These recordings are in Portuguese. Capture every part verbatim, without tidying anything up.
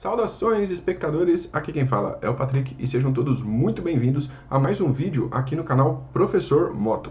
Saudações, espectadores! Aqui quem fala é o Patrick e sejam todos muito bem-vindos a mais um vídeo aqui no canal Professor Moto.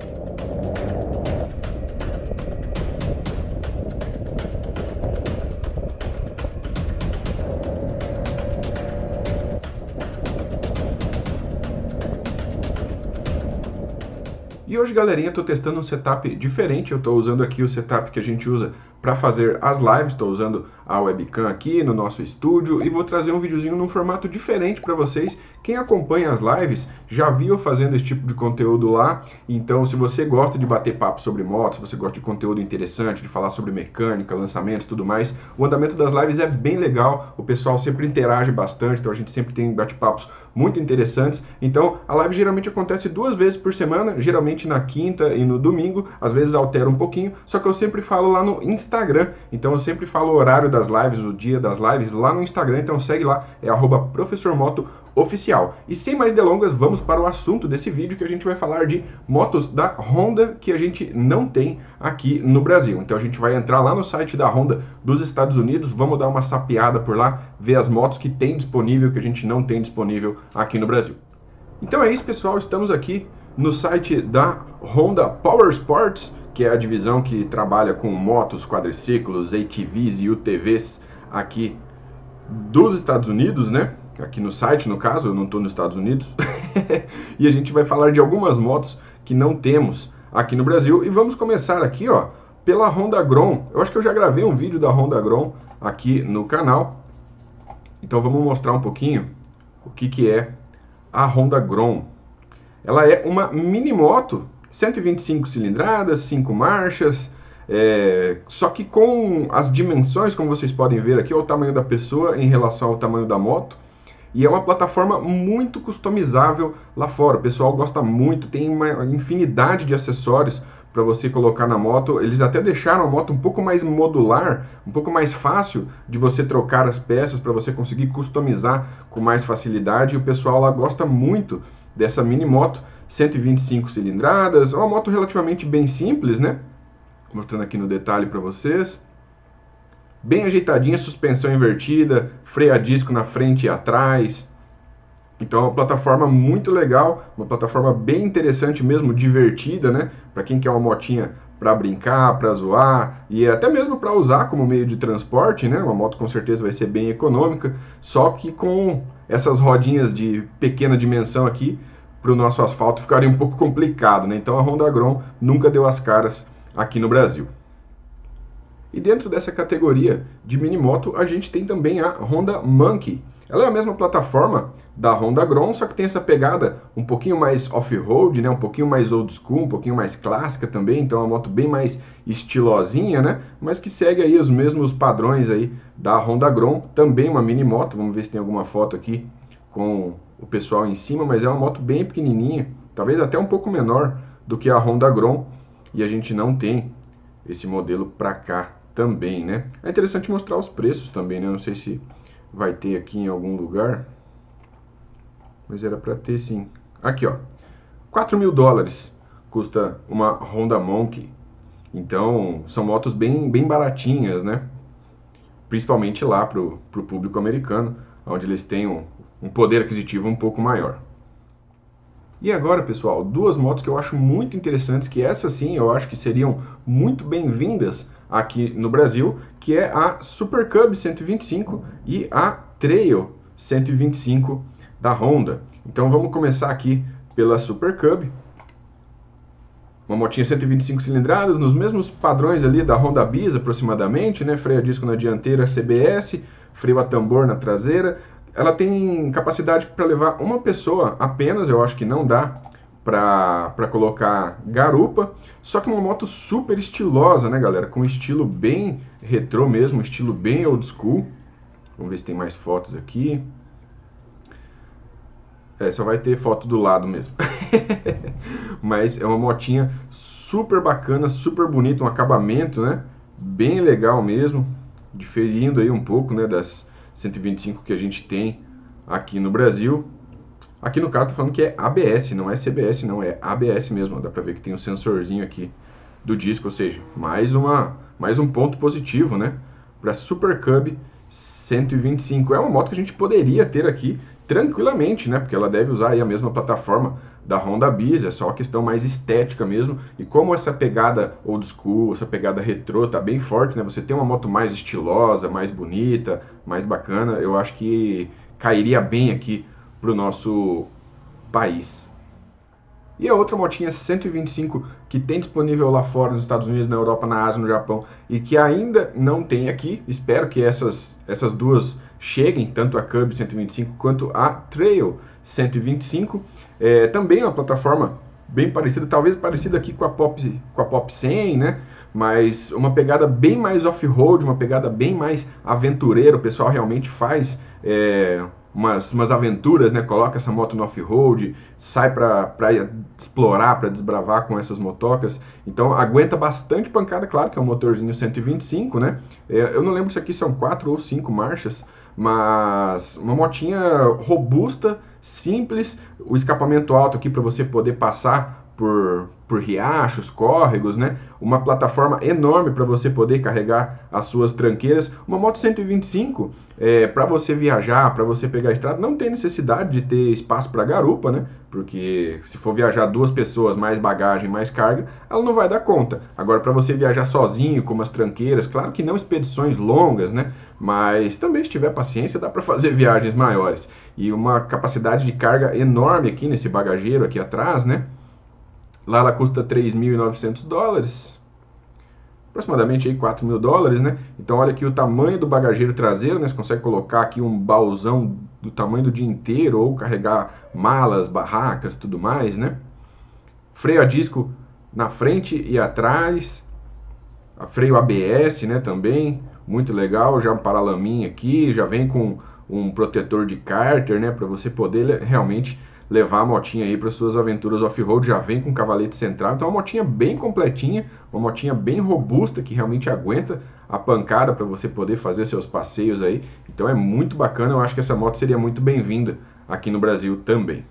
E hoje, galerinha, estou testando um setup diferente. Eu estou usando aqui o setup que a gente usa para fazer as lives. Estou usando a webcam aqui no nosso estúdio e vou trazer um videozinho num formato diferente para vocês. Quem acompanha as lives já viu eu fazendo esse tipo de conteúdo lá. Então, se você gosta de bater papo sobre motos, se você gosta de conteúdo interessante, de falar sobre mecânica, lançamentos e tudo mais, o andamento das lives é bem legal. O pessoal sempre interage bastante, então a gente sempre tem bate-papos muito interessantes. Então, a live geralmente acontece duas vezes por semana, geralmente na quinta e no domingo, às vezes altera um pouquinho, só que eu sempre falo lá no Instagram, então eu sempre falo o horário das lives, o dia das lives lá no Instagram, então segue lá, é arroba Professor Moto Oficial. E sem mais delongas, vamos para o assunto desse vídeo, que a gente vai falar de motos da Honda que a gente não tem aqui no Brasil. Então a gente vai entrar lá no site da Honda dos Estados Unidos, vamos dar uma sapeada por lá, ver as motos que tem disponível, que a gente não tem disponível aqui no Brasil. Então é isso, pessoal, estamos aqui no site da Honda Power Sports, que é a divisão que trabalha com motos, quadriciclos, A T Vs e U T Vs aqui dos Estados Unidos, né? Aqui no site, no caso, eu não estou nos Estados Unidos. E a gente vai falar de algumas motos que não temos aqui no Brasil. E vamos começar aqui, ó, pela Honda Grom. Eu acho que eu já gravei um vídeo da Honda Grom aqui no canal. Então vamos mostrar um pouquinho o que, que é a Honda Grom. Ela é uma mini moto, cento e vinte e cinco cilindradas, cinco marchas, é, só que com as dimensões, como vocês podem ver aqui, é o tamanho da pessoa em relação ao tamanho da moto. E é uma plataforma muito customizável lá fora. O pessoal gosta muito, tem uma infinidade de acessórios para você colocar na moto. Eles até deixaram a moto um pouco mais modular, um pouco mais fácil de você trocar as peças para você conseguir customizar com mais facilidade. E o pessoal lá gosta muito dessa mini moto, cento e vinte e cinco cilindradas, é uma moto relativamente bem simples, né? Mostrando aqui no detalhe para vocês. Bem ajeitadinha, suspensão invertida, freio a disco na frente e atrás. Então é uma plataforma muito legal, uma plataforma bem interessante mesmo, divertida, né? Para quem quer uma motinha para brincar, para zoar e até mesmo para usar como meio de transporte, né? Uma moto com certeza vai ser bem econômica, só que com essas rodinhas de pequena dimensão aqui, para o nosso asfalto ficaria um pouco complicado, né? Então a Honda Grom nunca deu as caras aqui no Brasil. E dentro dessa categoria de mini moto, a gente tem também a Honda Monkey. Ela é a mesma plataforma da Honda Grom, só que tem essa pegada um pouquinho mais off-road, né? Um pouquinho mais old school, um pouquinho mais clássica também. Então é uma moto bem mais estilosinha, né? Mas que segue aí os mesmos padrões aí da Honda Grom. Também uma mini moto, vamos ver se tem alguma foto aqui com o pessoal em cima, mas é uma moto bem pequenininha, talvez até um pouco menor do que a Honda Grom. E a gente não tem esse modelo para cá também, né? É interessante mostrar os preços também, né? Não sei se vai ter aqui em algum lugar, mas era para ter sim. Aqui, ó, quatro mil dólares custa uma Honda Monkey. Então, são motos bem, bem baratinhas, né? Principalmente lá pro, pro público americano, onde eles têm um, um poder aquisitivo um pouco maior. E agora, pessoal, duas motos que eu acho muito interessantes, que essas sim eu acho que seriam muito bem-vindas aqui no Brasil, que é a Super Cub cento e vinte e cinco e a Trail cento e vinte e cinco da Honda. Então vamos começar aqui pela Super Cub. Uma motinha cento e vinte e cinco cilindradas, nos mesmos padrões ali da Honda Biz aproximadamente, né? Freio a disco na dianteira C B S, freio a tambor na traseira. Ela tem capacidade para levar uma pessoa apenas, eu acho que não dá para colocar garupa, só que uma moto super estilosa, né, galera? Com estilo bem retrô mesmo, estilo bem old school. Vamos ver se tem mais fotos aqui. É, só vai ter foto do lado mesmo. Mas é uma motinha super bacana, super bonita, um acabamento, né? Bem legal mesmo, diferindo aí um pouco, né, das cento e vinte e cinco que a gente tem aqui no Brasil. Aqui no caso tá falando que é A B S, não é C B S, não, é A B S mesmo. Dá pra ver que tem um sensorzinho aqui do disco, ou seja, mais, uma, mais um ponto positivo, né, para Super Cub cento e vinte e cinco. É uma moto que a gente poderia ter aqui tranquilamente, né? Porque ela deve usar aí a mesma plataforma da Honda Biz, é só uma questão mais estética mesmo. E como essa pegada old school, essa pegada retrô tá bem forte, né? Você tem uma moto mais estilosa, mais bonita, mais bacana, eu acho que cairia bem aqui pro nosso país. E a outra motinha cento e vinte e cinco que tem disponível lá fora nos Estados Unidos, na Europa, na Ásia, no Japão e que ainda não tem aqui, espero que essas, essas duas cheguem, tanto a Cub cento e vinte e cinco quanto a Trail cento e vinte e cinco. É, também é uma plataforma bem parecida, talvez parecida aqui com a Pop, com a Pop cem, né? Mas uma pegada bem mais off-road, uma pegada bem mais aventureira, o pessoal realmente faz... É, Umas, umas aventuras, né? Coloca essa moto no off-road, sai para explorar, para desbravar com essas motocas. Então aguenta bastante pancada, claro que é um motorzinho cento e vinte e cinco, né? É, eu não lembro se aqui são quatro ou cinco marchas, mas uma motinha robusta, simples, o escapamento alto aqui para você poder passar por, por riachos, córregos, né? Uma plataforma enorme para você poder carregar as suas tranqueiras. Uma moto cento e vinte e cinco, é, para você viajar, para você pegar a estrada, não tem necessidade de ter espaço para garupa, né? Porque se for viajar duas pessoas, mais bagagem, mais carga, ela não vai dar conta. Agora, para você viajar sozinho, com umas tranqueiras, claro que não expedições longas, né? Mas também, se tiver paciência, dá para fazer viagens maiores. E uma capacidade de carga enorme aqui nesse bagageiro aqui atrás, né? Lá ela custa três mil e novecentos dólares, aproximadamente aí quatro mil dólares, né? Então olha aqui o tamanho do bagageiro traseiro, né? Você consegue colocar aqui um baúzão do tamanho do dia inteiro, ou carregar malas, barracas, tudo mais, né? Freio a disco na frente e atrás, a freio A B S, né? Também, muito legal, já um paralaminha aqui, já vem com um protetor de cárter, né? Para você poder realmente... levar a motinha aí para suas aventuras off-road, já vem com cavalete central, então é uma motinha bem completinha, uma motinha bem robusta, que realmente aguenta a pancada para você poder fazer seus passeios aí, então é muito bacana, eu acho que essa moto seria muito bem-vinda aqui no Brasil também.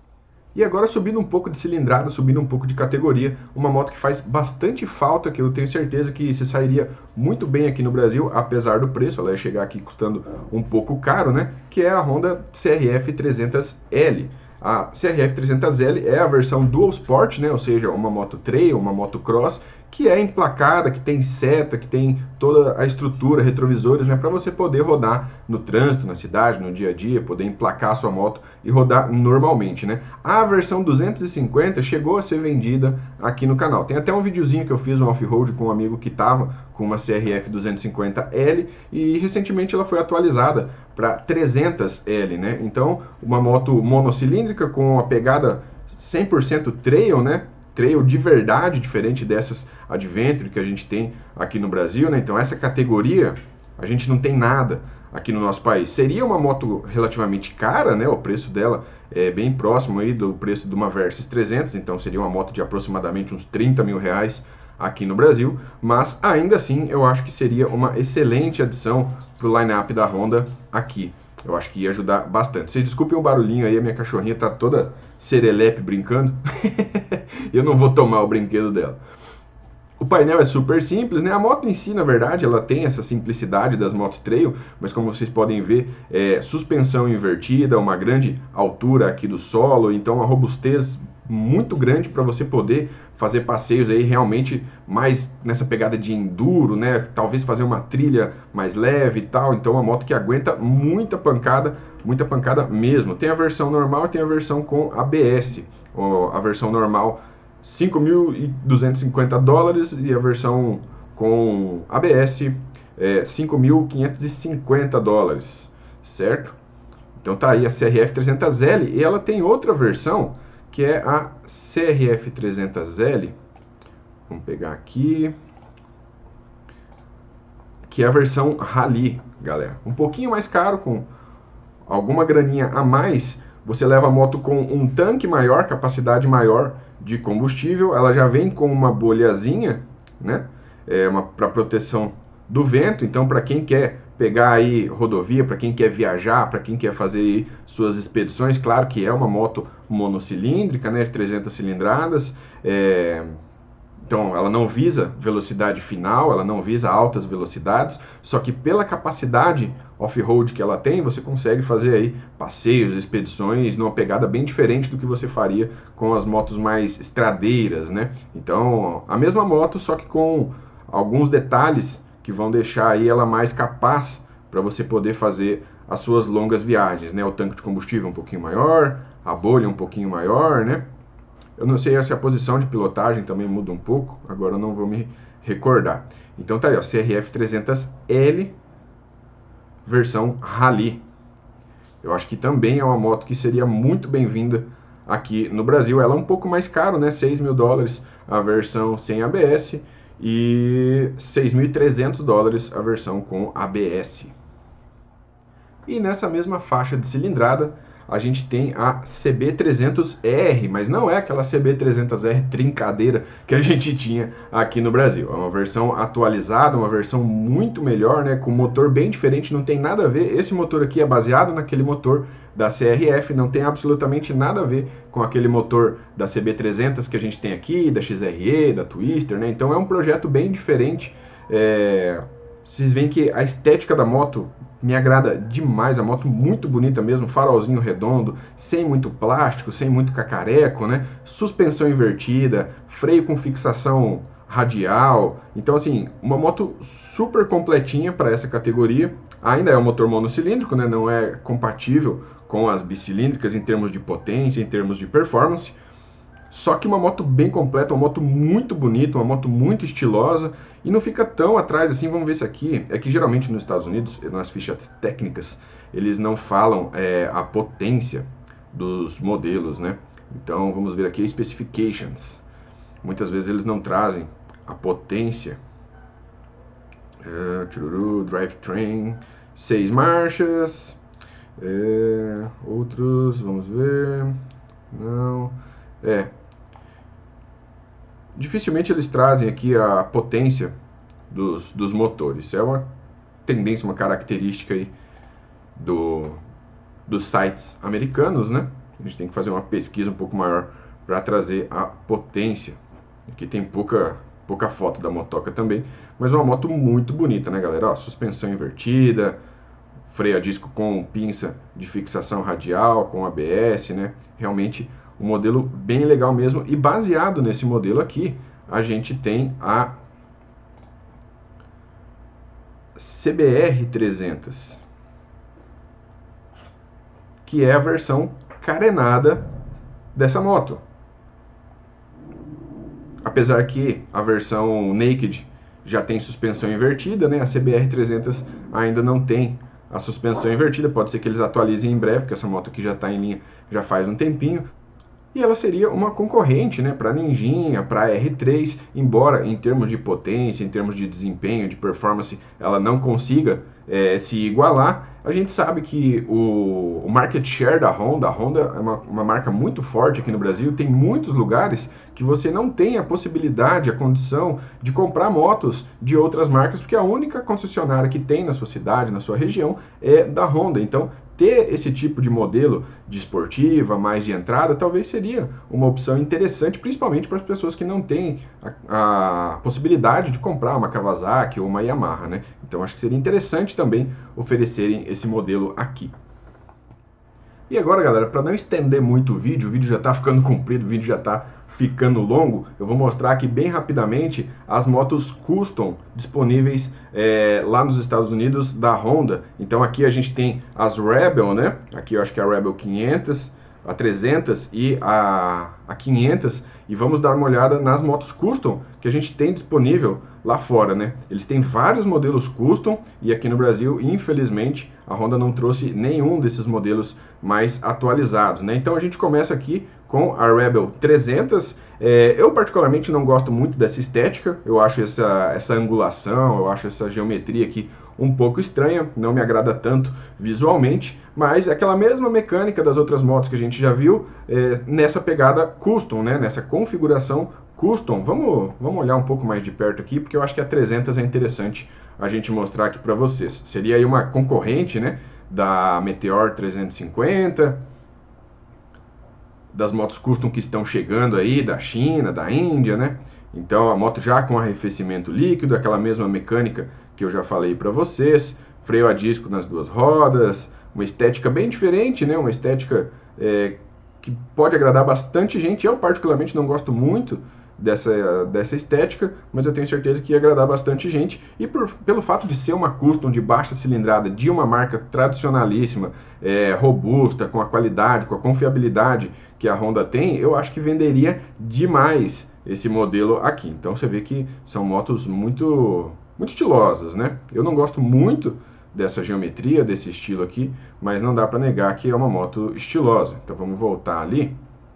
E agora subindo um pouco de cilindrada, subindo um pouco de categoria, uma moto que faz bastante falta, que eu tenho certeza que se sairia muito bem aqui no Brasil, apesar do preço, ela ia chegar aqui custando um pouco caro, né, que é a Honda C R F trezentos L. A C R F trezentos L é a versão Dual Sport, né? Ou seja, uma moto trail, uma moto cross, que é emplacada, que tem seta, que tem toda a estrutura, retrovisores, né? Para você poder rodar no trânsito, na cidade, no dia a dia, poder emplacar a sua moto e rodar normalmente, né? A versão duzentos e cinquenta chegou a ser vendida aqui no canal. Tem até um videozinho que eu fiz, um off-road com um amigo que estava com uma C R F duzentos e cinquenta L e recentemente ela foi atualizada para trezentos L, né? Então, uma moto monocilíndrica com a pegada cem por cento trail, né? Trail de verdade, diferente dessas Adventure que a gente tem aqui no Brasil, né? Então essa categoria a gente não tem nada aqui no nosso país. Seria uma moto relativamente cara, né? O preço dela é bem próximo aí do preço de uma Versys trezentos, então seria uma moto de aproximadamente uns trinta mil reais aqui no Brasil, mas ainda assim eu acho que seria uma excelente adição para o line-up da Honda aqui. Eu acho que ia ajudar bastante. Vocês desculpem o barulhinho aí, a minha cachorrinha tá toda serelepe brincando. Eu não vou tomar o brinquedo dela. O painel é super simples, né? A moto em si, na verdade, ela tem essa simplicidade das motos trail, mas como vocês podem ver, é suspensão invertida, uma grande altura aqui do solo, então uma robustez muito grande para você poder fazer passeios aí realmente mais nessa pegada de enduro, né? Talvez fazer uma trilha mais leve e tal. Então uma moto que aguenta muita pancada, muita pancada mesmo. Tem a versão normal e tem a versão com A B S. A versão normal cinco mil duzentos e cinquenta dólares e a versão com A B S é cinco mil quinhentos e cinquenta dólares, certo? Então tá aí a C R F trezentos L e ela tem outra versão que é a C R F trezentos L, vamos pegar aqui, que é a versão Rally, galera. Um pouquinho mais caro, com alguma graninha a mais, você leva a moto com um tanque maior, capacidade maior de combustível, ela já vem com uma bolhazinha, né, é uma para proteção do vento, então para quem quer pegar aí rodovia, para quem quer viajar, para quem quer fazer aí suas expedições, claro que é uma moto monocilíndrica, né, de trezentas cilindradas, é, Então, ela não visa velocidade final, ela não visa altas velocidades, só que pela capacidade off-road que ela tem, você consegue fazer aí passeios, expedições numa pegada bem diferente do que você faria com as motos mais estradeiras, né? Então, a mesma moto, só que com alguns detalhes que vão deixar aí ela mais capaz para você poder fazer as suas longas viagens, né? O tanque de combustível um pouquinho maior, a bolha um pouquinho maior, né? Eu não sei se a posição de pilotagem também muda um pouco, agora eu não vou me recordar. Então tá aí, ó, C R F trezentos L versão Rally. Eu acho que também é uma moto que seria muito bem-vinda aqui no Brasil. Ela é um pouco mais cara, né? seis mil dólares a versão sem A B S e seis mil e trezentos dólares a versão com A B S. E nessa mesma faixa de cilindrada, a gente tem a C B trezentos R, mas não é aquela C B trezentos R trincadeira que a gente tinha aqui no Brasil. É uma versão atualizada, uma versão muito melhor, né, com um motor bem diferente, não tem nada a ver. Esse motor aqui é baseado naquele motor da C R F, não tem absolutamente nada a ver com aquele motor da C B trezentos que a gente tem aqui, da X R E, da Twister, né? Então é um projeto bem diferente. É... Vocês veem que a estética da moto me agrada demais, a moto muito bonita mesmo, farolzinho redondo, sem muito plástico, sem muito cacareco, né? Suspensão invertida, freio com fixação radial. Então assim, uma moto super completinha para essa categoria. Ainda é um motor monocilíndrico, né? Não é compatível com as bicilíndricas em termos de potência, em termos de performance. Só que uma moto bem completa, uma moto muito bonita, uma moto muito estilosa e não fica tão atrás assim. Vamos ver se aqui, é que geralmente nos Estados Unidos, nas fichas técnicas, eles não falam é, a potência dos modelos, né? Então vamos ver aqui specifications. Muitas vezes eles não trazem a potência. É, tchururu, drivetrain, seis marchas, é, outros, vamos ver, não, é, dificilmente eles trazem aqui a potência dos, dos motores. É uma tendência, uma característica aí do, dos sites americanos, né? A gente tem que fazer uma pesquisa um pouco maior para trazer a potência. Aqui tem pouca, pouca foto da motoca também, mas é uma moto muito bonita, né, galera? Ó, suspensão invertida, freio a disco com pinça de fixação radial, com A B S, né? Realmente um modelo bem legal mesmo, e baseado nesse modelo aqui, a gente tem a C B R trezentos, que é a versão carenada dessa moto. Apesar que a versão Naked já tem suspensão invertida, né? A C B R trezentos ainda não tem a suspensão invertida, pode ser que eles atualizem em breve, porque essa moto aqui já está em linha já faz um tempinho. E ela seria uma concorrente, né, para a Ninjinha, para a R três, embora em termos de potência, em termos de desempenho, de performance, ela não consiga é, se igualar. A gente sabe que o, o market share da Honda, a Honda é uma, uma marca muito forte aqui no Brasil, tem muitos lugares que você não tem a possibilidade, a condição de comprar motos de outras marcas, porque a única concessionária que tem na sua cidade, na sua região, é da Honda. Então, ter esse tipo de modelo de esportiva, mais de entrada, talvez seria uma opção interessante, principalmente para as pessoas que não têm a, a possibilidade de comprar uma Kawasaki ou uma Yamaha, né? Então acho que seria interessante também oferecerem esse modelo aqui. E agora, galera, para não estender muito o vídeo, o vídeo já está ficando comprido, o vídeo já está ficando longo, eu vou mostrar aqui bem rapidamente as motos custom disponíveis é, lá nos Estados Unidos da Honda. Então aqui a gente tem as Rebel, né? Aqui eu acho que é a Rebel quinhentos, a trezentos e a, a quinhentos, e vamos dar uma olhada nas motos custom que a gente tem disponível lá fora, né? Eles têm vários modelos custom e aqui no Brasil, infelizmente, a Honda não trouxe nenhum desses modelos mais atualizados, né? Então a gente começa aqui com a Rebel trezentos. É, eu particularmente não gosto muito dessa estética, eu acho essa, essa angulação, eu acho essa geometria aqui um pouco estranha, não me agrada tanto visualmente, mas é aquela mesma mecânica das outras motos que a gente já viu é, nessa pegada custom, né? Nessa configuração custom. Vamos, vamos olhar um pouco mais de perto aqui, porque eu acho que a trezentos é interessante a gente mostrar aqui para vocês. Seria aí uma concorrente, né, da Meteor trezentos e cinquenta, das motos custom que estão chegando aí, da China, da Índia, né? Então a moto já com arrefecimento líquido, aquela mesma mecânica que eu já falei para vocês, freio a disco nas duas rodas, uma estética bem diferente, né? Uma estética é, que pode agradar bastante gente. Eu particularmente não gosto muito dessa, dessa estética, mas eu tenho certeza que ia agradar bastante gente. E por, pelo fato de ser uma custom de baixa cilindrada, de uma marca tradicionalíssima, é, robusta, com a qualidade, com a confiabilidade que a Honda tem, eu acho que venderia demais esse modelo aqui. Então você vê que são motos muito, muito estilosas, né? Eu não gosto muito dessa geometria, desse estilo aqui, mas não dá para negar que é uma moto estilosa. Então vamos voltar ali.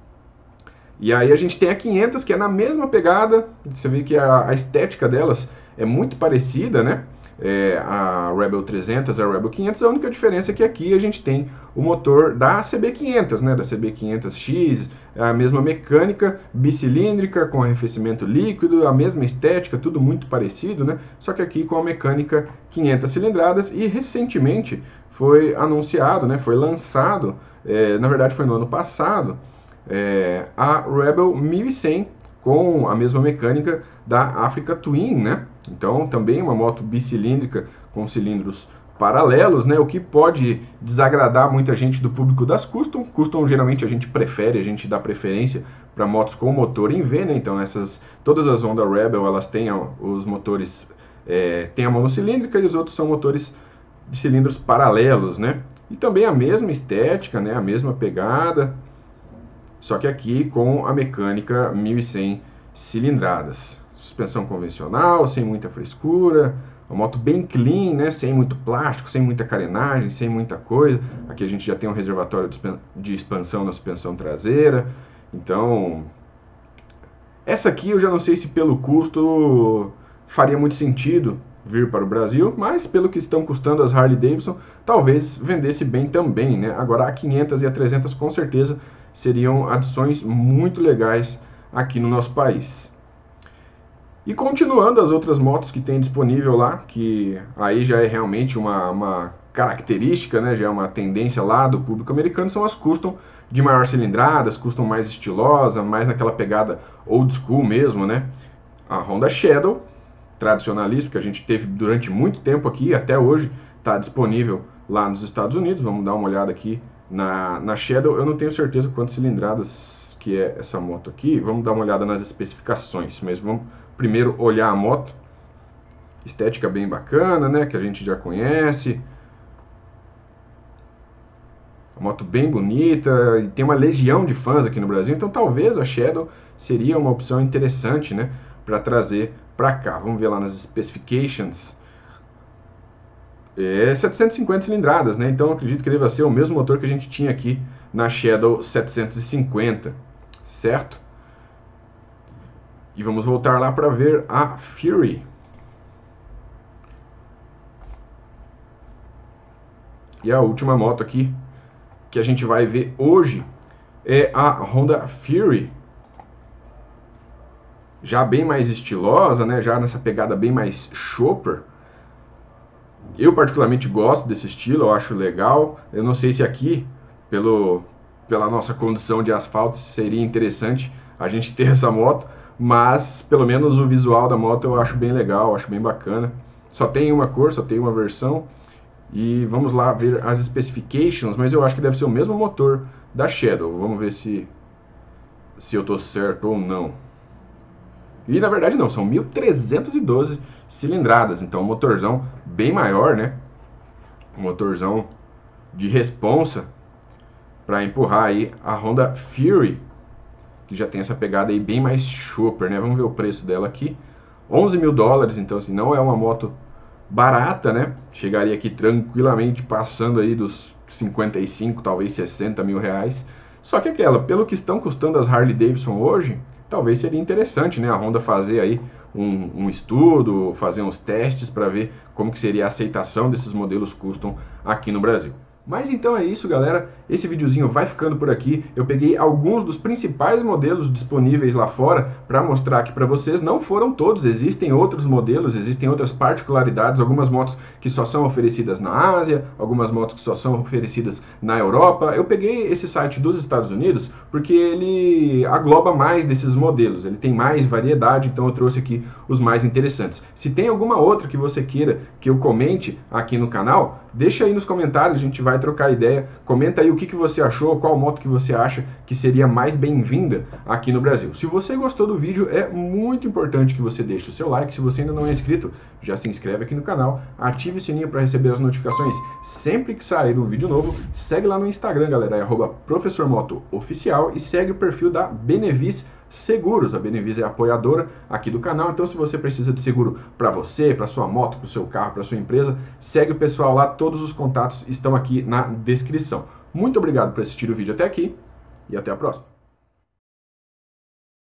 E aí a gente tem a quinhentas, que é na mesma pegada. Você vê que a, a estética delas é muito parecida, né? É, a Rebel trezentos, a Rebel quinhentos, a única diferença é que aqui a gente tem o motor da C B quinhentos, né? Da C B quinhentos X, a mesma mecânica, bicilíndrica, com arrefecimento líquido, a mesma estética, tudo muito parecido, né? Só que aqui com a mecânica quinhentas cilindradas, e recentemente foi anunciado, né? Foi lançado, é, na verdade foi no ano passado, É, a Rebel mil e cem com a mesma mecânica da Africa Twin, né? Então também uma moto bicilíndrica com cilindros paralelos, né? O que pode desagradar muita gente do público das Custom. Custom geralmente a gente prefere, a gente dá preferência para motos com motor em V, né? Então essas, todas as Honda Rebel, elas têm os motores, é, tem a monocilíndrica, e os outros são motores de cilindros paralelos, né? E também a mesma estética, né? A mesma pegada, só que aqui com a mecânica mil e cem cilindradas. Suspensão convencional, sem muita frescura, uma moto bem clean, né? Sem muito plástico, sem muita carenagem, sem muita coisa. Aqui a gente já tem um reservatório de expansão na suspensão traseira. Então, essa aqui eu já não sei se pelo custo faria muito sentido vir para o Brasil, mas pelo que estão custando as Harley Davidson, talvez vendesse bem também, né? Agora a quinhentas e a trezentas com certeza seriam adições muito legais aqui no nosso país. E continuando as outras motos que tem disponível lá, que aí já é realmente uma, uma característica, né, já é uma tendência lá do público americano, são as custom de maior cilindrada, as custom mais estilosa, mais naquela pegada old school mesmo, né? A Honda Shadow, tradicionalista, que a gente teve durante muito tempo aqui, até hoje está disponível lá nos Estados Unidos. Vamos dar uma olhada aqui na, na Shadow. Eu não tenho certeza quantas cilindradas que é essa moto aqui. Vamos dar uma olhada nas especificações, mas vamos primeiro olhar a moto. Estética bem bacana, né, que a gente já conhece. Uma moto bem bonita, e tem uma legião de fãs aqui no Brasil, então talvez a Shadow seria uma opção interessante, né, para trazer para cá. Vamos ver lá nas specifications. É setecentas e cinquenta cilindradas, né? Então acredito que deva ser o mesmo motor que a gente tinha aqui na Shadow setecentos e cinquenta, certo? E vamos voltar lá para ver a Fury. E a última moto aqui que a gente vai ver hoje é a Honda Fury. Já bem mais estilosa, né? Já nessa pegada bem mais chopper. Eu particularmente gosto desse estilo, eu acho legal. Eu não sei se aqui, pelo, pela nossa condição de asfalto, seria interessante a gente ter essa moto, mas pelo menos o visual da moto eu acho bem legal, eu acho bem bacana. Só tem uma cor, só tem uma versão. E vamos lá ver as specifications, mas eu acho que deve ser o mesmo motor da Shadow. Vamos ver se, se eu estou certo ou não. E na verdade não, são mil trezentas e doze cilindradas, então um motorzão bem maior, né? Um motorzão de responsa para empurrar aí a Honda Fury, que já tem essa pegada aí bem mais chopper, né? Vamos ver o preço dela aqui, onze mil dólares, então assim, não é uma moto barata, né? Chegaria aqui tranquilamente passando aí dos cinquenta e cinco, talvez sessenta mil reais. Só que aquela, pelo que estão custando as Harley Davidson hoje, talvez seria interessante, né, a Honda fazer aí um, um estudo, fazer uns testes para ver como que seria a aceitação desses modelos custom aqui no Brasil. Mas então é isso, galera. Esse videozinho vai ficando por aqui. Eu peguei alguns dos principais modelos disponíveis lá fora para mostrar aqui para vocês. Não foram todos, existem outros modelos, existem outras particularidades. Algumas motos que só são oferecidas na Ásia, algumas motos que só são oferecidas na Europa. Eu peguei esse site dos Estados Unidos porque ele agloba mais desses modelos. Ele tem mais variedade, então eu trouxe aqui os mais interessantes. Se tem alguma outra que você queira que eu comente aqui no canal, deixa aí nos comentários, a gente vai trocar ideia. Comenta aí o que, que você achou, qual moto que você acha que seria mais bem-vinda aqui no Brasil. Se você gostou do vídeo, é muito importante que você deixe o seu like. Se você ainda não é inscrito, já se inscreve aqui no canal, ative o sininho para receber as notificações sempre que sair um vídeo novo. Segue lá no Instagram, galera, é arroba professor moto oficial, e segue o perfil da Benevis Seguros. A Benevis é apoiadora aqui do canal, então se você precisa de seguro para você, para sua moto, para o seu carro, para sua empresa, segue o pessoal lá, todos os contatos estão aqui na descrição. Muito obrigado por assistir o vídeo até aqui e até a próxima.